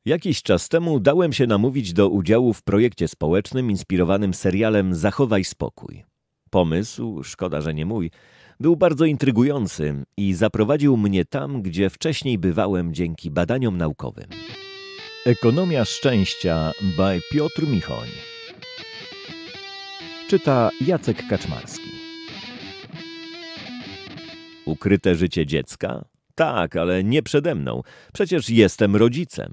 Jakiś czas temu dałem się namówić do udziału w projekcie społecznym inspirowanym serialem Zachowaj spokój. Pomysł, szkoda, że nie mój, był bardzo intrygujący i zaprowadził mnie tam, gdzie wcześniej bywałem dzięki badaniom naukowym. Ekonomia szczęścia by Piotr Michoń. Czyta Jacek Kaczmarski. Ukryte życie dziecka? Tak, ale nie przede mną. Przecież jestem rodzicem.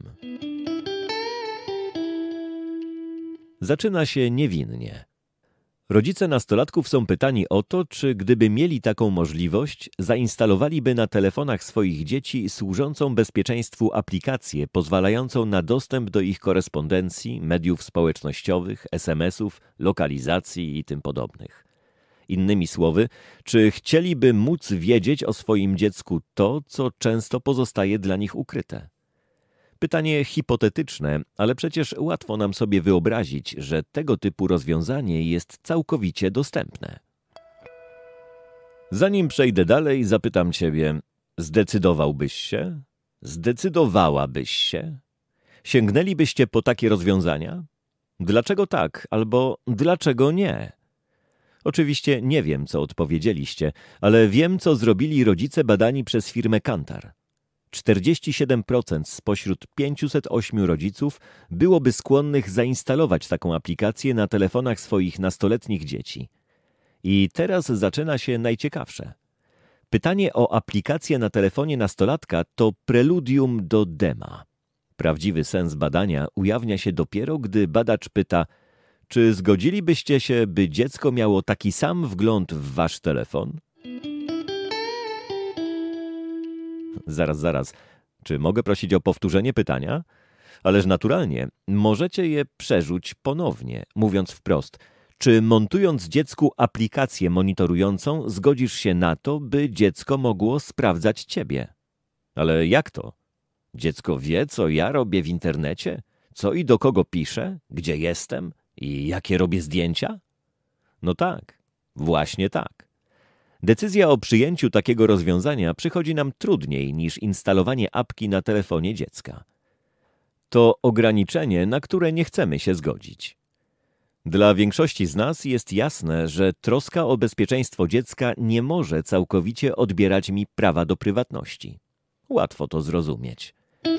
Zaczyna się niewinnie. Rodzice nastolatków są pytani o to, czy gdyby mieli taką możliwość, zainstalowaliby na telefonach swoich dzieci służącą bezpieczeństwu aplikację pozwalającą na dostęp do ich korespondencji, mediów społecznościowych, SMS-ów, lokalizacji i tym podobnych. Innymi słowy, czy chcieliby móc wiedzieć o swoim dziecku to, co często pozostaje dla nich ukryte? Pytanie hipotetyczne, ale przecież łatwo nam sobie wyobrazić, że tego typu rozwiązanie jest całkowicie dostępne. Zanim przejdę dalej, zapytam Ciebie, zdecydowałbyś się? Zdecydowałabyś się? Sięgnęlibyście po takie rozwiązania? Dlaczego tak, albo dlaczego nie? Oczywiście nie wiem, co odpowiedzieliście, ale wiem, co zrobili rodzice badani przez firmę Kantar. 47% spośród 508 rodziców byłoby skłonnych zainstalować taką aplikację na telefonach swoich nastoletnich dzieci. I teraz zaczyna się najciekawsze. Pytanie o aplikację na telefonie nastolatka to preludium do dema. Prawdziwy sens badania ujawnia się dopiero, gdy badacz pyta, czy zgodzilibyście się, by dziecko miało taki sam wgląd w wasz telefon? Zaraz. Czy mogę prosić o powtórzenie pytania? Ależ naturalnie, możecie je przerzuć ponownie, mówiąc wprost. Czy montując dziecku aplikację monitorującą, zgodzisz się na to, by dziecko mogło sprawdzać ciebie? Ale jak to? Dziecko wie, co ja robię w internecie? Co i do kogo piszę? Gdzie jestem? I jakie robię zdjęcia? No tak, właśnie tak. Decyzja o przyjęciu takiego rozwiązania przychodzi nam trudniej niż instalowanie apki na telefonie dziecka. To ograniczenie, na które nie chcemy się zgodzić. Dla większości z nas jest jasne, że troska o bezpieczeństwo dziecka nie może całkowicie odbierać mi prawa do prywatności. Łatwo to zrozumieć.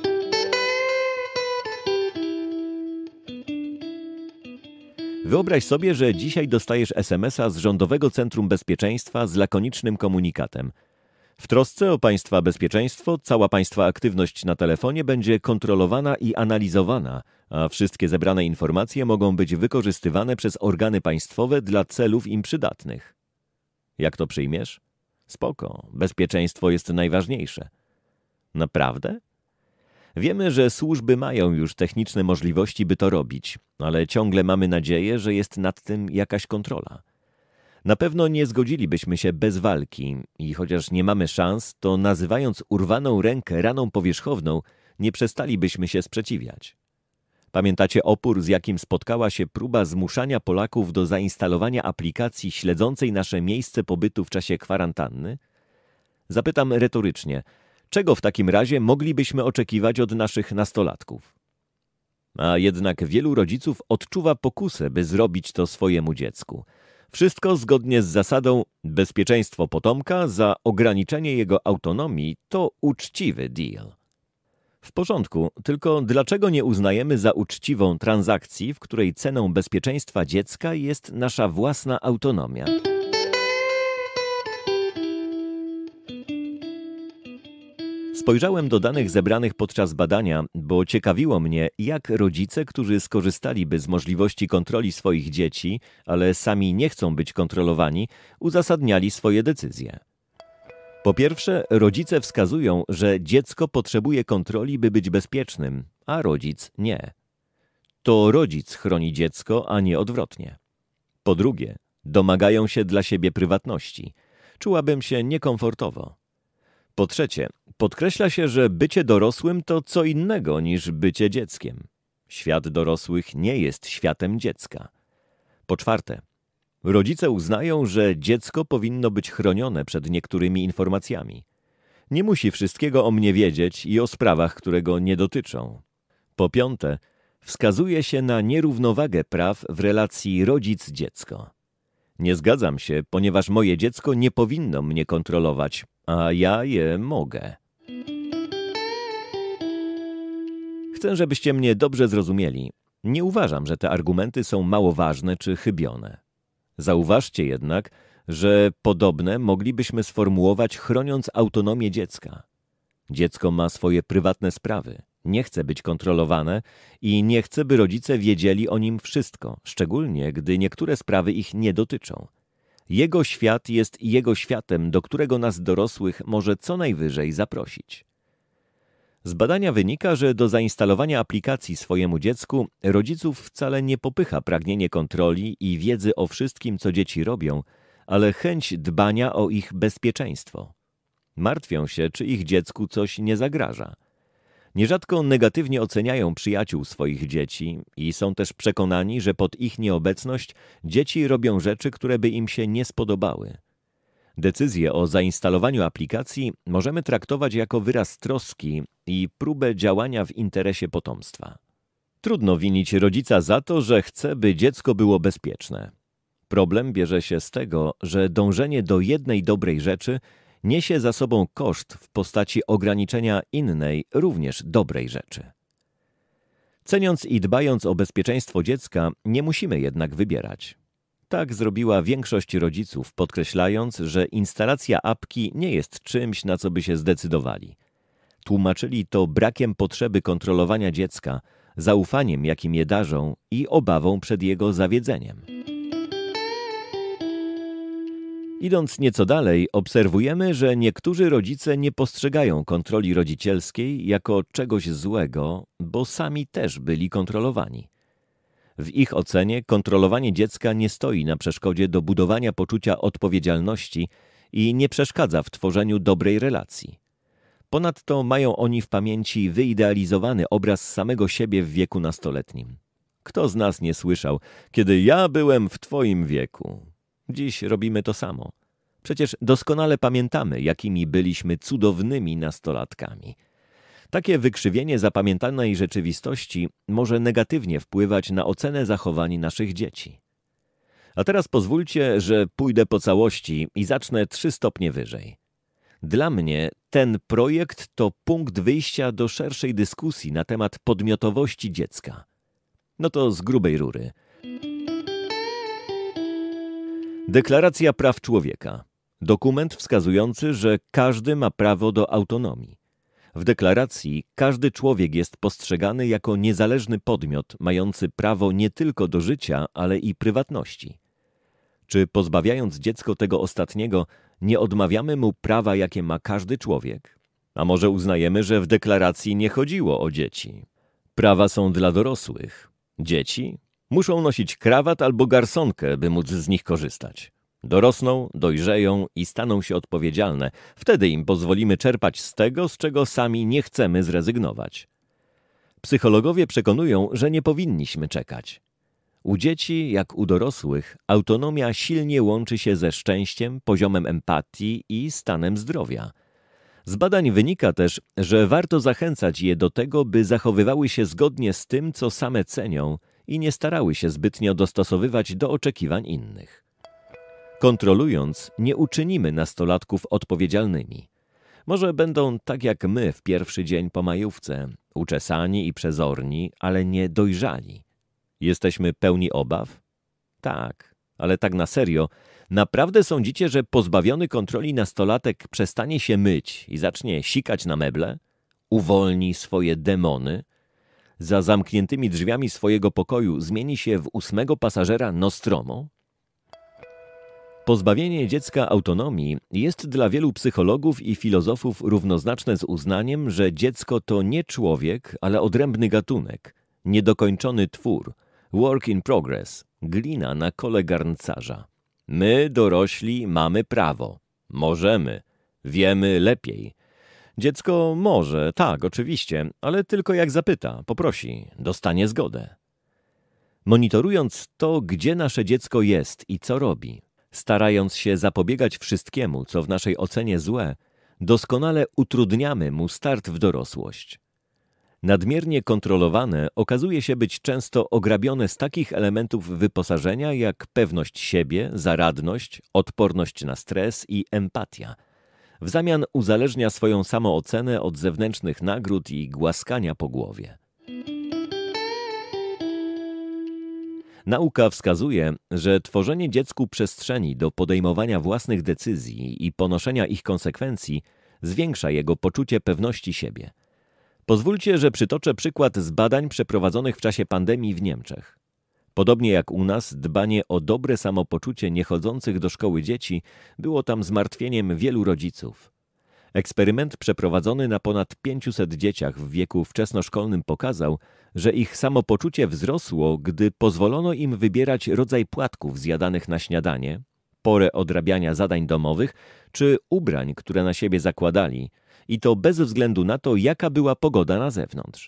Wyobraź sobie, że dzisiaj dostajesz SMS-a z Rządowego Centrum Bezpieczeństwa z lakonicznym komunikatem. W trosce o państwa bezpieczeństwo cała państwa aktywność na telefonie będzie kontrolowana i analizowana, a wszystkie zebrane informacje mogą być wykorzystywane przez organy państwowe dla celów im przydatnych. Jak to przyjmiesz? Spoko, bezpieczeństwo jest najważniejsze. Naprawdę? Wiemy, że służby mają już techniczne możliwości, by to robić, ale ciągle mamy nadzieję, że jest nad tym jakaś kontrola. Na pewno nie zgodzilibyśmy się bez walki i chociaż nie mamy szans, to nazywając urwaną rękę raną powierzchowną, nie przestalibyśmy się sprzeciwiać. Pamiętacie opór, z jakim spotkała się próba zmuszania Polaków do zainstalowania aplikacji śledzącej nasze miejsce pobytu w czasie kwarantanny? Zapytam retorycznie, czego w takim razie moglibyśmy oczekiwać od naszych nastolatków? A jednak wielu rodziców odczuwa pokusę, by zrobić to swojemu dziecku. Wszystko zgodnie z zasadą bezpieczeństwo potomka za ograniczenie jego autonomii to uczciwy deal. W porządku, tylko dlaczego nie uznajemy za uczciwą transakcji, w której ceną bezpieczeństwa dziecka jest nasza własna autonomia? Spojrzałem do danych zebranych podczas badania, bo ciekawiło mnie, jak rodzice, którzy skorzystaliby z możliwości kontroli swoich dzieci, ale sami nie chcą być kontrolowani, uzasadniali swoje decyzje. Po pierwsze, rodzice wskazują, że dziecko potrzebuje kontroli, by być bezpiecznym, a rodzic nie. To rodzic chroni dziecko, a nie odwrotnie. Po drugie, domagają się dla siebie prywatności. Czułabym się niekomfortowo. Po trzecie, podkreśla się, że bycie dorosłym to co innego niż bycie dzieckiem. Świat dorosłych nie jest światem dziecka. Po czwarte, rodzice uznają, że dziecko powinno być chronione przed niektórymi informacjami. Nie musi wszystkiego o mnie wiedzieć i o sprawach, które go nie dotyczą. Po piąte, wskazuje się na nierównowagę praw w relacji rodzic-dziecko. Nie zgadzam się, ponieważ moje dziecko nie powinno mnie kontrolować, a ja je mogę. Chcę, żebyście mnie dobrze zrozumieli. Nie uważam, że te argumenty są mało ważne czy chybione. Zauważcie jednak, że podobne moglibyśmy sformułować, chroniąc autonomię dziecka. Dziecko ma swoje prywatne sprawy, nie chce być kontrolowane i nie chce, by rodzice wiedzieli o nim wszystko, szczególnie gdy niektóre sprawy ich nie dotyczą. Jego świat jest jego światem, do którego nas dorosłych może co najwyżej zaprosić. Z badania wynika, że do zainstalowania aplikacji swojemu dziecku rodziców wcale nie popycha pragnienie kontroli i wiedzy o wszystkim, co dzieci robią, ale chęć dbania o ich bezpieczeństwo. Martwią się, czy ich dziecku coś nie zagraża. Nierzadko negatywnie oceniają przyjaciół swoich dzieci i są też przekonani, że pod ich nieobecność dzieci robią rzeczy, które by im się nie spodobały. Decyzję o zainstalowaniu aplikacji możemy traktować jako wyraz troski i próbę działania w interesie potomstwa. Trudno winić rodzica za to, że chce, by dziecko było bezpieczne. Problem bierze się z tego, że dążenie do jednej dobrej rzeczy niesie za sobą koszt w postaci ograniczenia innej, również dobrej rzeczy. Ceniąc i dbając o bezpieczeństwo dziecka, nie musimy jednak wybierać. Tak zrobiła większość rodziców, podkreślając, że instalacja apki nie jest czymś, na co by się zdecydowali. Tłumaczyli to brakiem potrzeby kontrolowania dziecka, zaufaniem, jakim je darzą i obawą przed jego zawiedzeniem. Idąc nieco dalej, obserwujemy, że niektórzy rodzice nie postrzegają kontroli rodzicielskiej jako czegoś złego, bo sami też byli kontrolowani. W ich ocenie kontrolowanie dziecka nie stoi na przeszkodzie do budowania poczucia odpowiedzialności i nie przeszkadza w tworzeniu dobrej relacji. Ponadto mają oni w pamięci wyidealizowany obraz samego siebie w wieku nastoletnim. Kto z nas nie słyszał, kiedy ja byłem w twoim wieku? Dziś robimy to samo. Przecież doskonale pamiętamy, jakimi byliśmy cudownymi nastolatkami. Takie wykrzywienie zapamiętanej rzeczywistości może negatywnie wpływać na ocenę zachowań naszych dzieci. A teraz pozwólcie, że pójdę po całości i zacznę 3 stopnie wyżej. Dla mnie ten projekt to punkt wyjścia do szerszej dyskusji na temat podmiotowości dziecka. No to z grubej rury. Deklaracja Praw Człowieka. Dokument wskazujący, że każdy ma prawo do autonomii. W deklaracji każdy człowiek jest postrzegany jako niezależny podmiot, mający prawo nie tylko do życia, ale i prywatności. Czy pozbawiając dziecko tego ostatniego, nie odmawiamy mu prawa, jakie ma każdy człowiek? A może uznajemy, że w deklaracji nie chodziło o dzieci? Prawa są dla dorosłych. Dzieci muszą nosić krawat albo garsonkę, by móc z nich korzystać. Dorosną, dojrzeją i staną się odpowiedzialne. Wtedy im pozwolimy czerpać z tego, z czego sami nie chcemy zrezygnować. Psychologowie przekonują, że nie powinniśmy czekać. U dzieci, jak u dorosłych, autonomia silnie łączy się ze szczęściem, poziomem empatii i stanem zdrowia. Z badań wynika też, że warto zachęcać je do tego, by zachowywały się zgodnie z tym, co same cenią i nie starały się zbytnio dostosowywać do oczekiwań innych. Kontrolując, nie uczynimy nastolatków odpowiedzialnymi. Może będą tak jak my w pierwszy dzień po majówce, uczesani i przezorni, ale nie dojrzali. Jesteśmy pełni obaw? Tak, ale tak na serio, naprawdę sądzicie, że pozbawiony kontroli nastolatek przestanie się myć i zacznie sikać na meble? Uwolni swoje demony? Za zamkniętymi drzwiami swojego pokoju zmieni się w 8. pasażera Nostromo? Pozbawienie dziecka autonomii jest dla wielu psychologów i filozofów równoznaczne z uznaniem, że dziecko to nie człowiek, ale odrębny gatunek, niedokończony twór, work in progress, glina na kole garncarza. My, dorośli, mamy prawo, możemy, wiemy lepiej. Dziecko może, tak, oczywiście, ale tylko jak zapyta, poprosi, dostanie zgodę. Monitorując to, gdzie nasze dziecko jest i co robi, starając się zapobiegać wszystkiemu, co w naszej ocenie złe, doskonale utrudniamy mu start w dorosłość. Nadmiernie kontrolowane okazuje się być często ograbione z takich elementów wyposażenia jak pewność siebie, zaradność, odporność na stres i empatia. W zamian uzależnia swoją samoocenę od zewnętrznych nagród i głaskania po głowie. Nauka wskazuje, że tworzenie dziecku przestrzeni do podejmowania własnych decyzji i ponoszenia ich konsekwencji zwiększa jego poczucie pewności siebie. Pozwólcie, że przytoczę przykład z badań przeprowadzonych w czasie pandemii w Niemczech. Podobnie jak u nas, dbanie o dobre samopoczucie niechodzących do szkoły dzieci było tam zmartwieniem wielu rodziców. Eksperyment przeprowadzony na ponad 500 dzieciach w wieku wczesnoszkolnym pokazał, że ich samopoczucie wzrosło, gdy pozwolono im wybierać rodzaj płatków zjadanych na śniadanie, porę odrabiania zadań domowych czy ubrań, które na siebie zakładali, i to bez względu na to, jaka była pogoda na zewnątrz.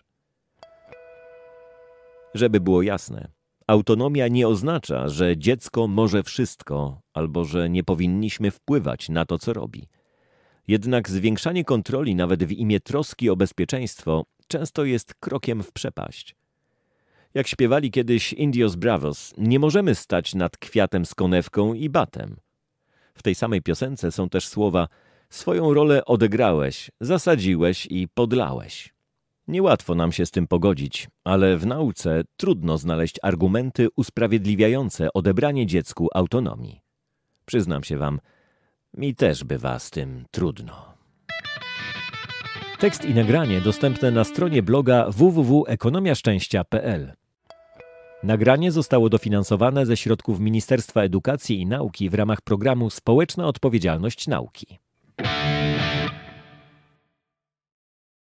Żeby było jasne, autonomia nie oznacza, że dziecko może wszystko albo że nie powinniśmy wpływać na to, co robi. Jednak zwiększanie kontroli nawet w imię troski o bezpieczeństwo często jest krokiem w przepaść. Jak śpiewali kiedyś Indios Bravos, nie możemy stać nad kwiatem z konewką i batem. W tej samej piosence są też słowa: swoją rolę odegrałeś, zasadziłeś i podlałeś. Niełatwo nam się z tym pogodzić, ale w nauce trudno znaleźć argumenty usprawiedliwiające odebranie dziecku autonomii. Przyznam się wam, mi też bywa z tym trudno. Tekst i nagranie dostępne na stronie bloga www.ekonomiaszczęścia.pl. Nagranie zostało dofinansowane ze środków Ministerstwa Edukacji i Nauki w ramach programu Społeczna Odpowiedzialność Nauki.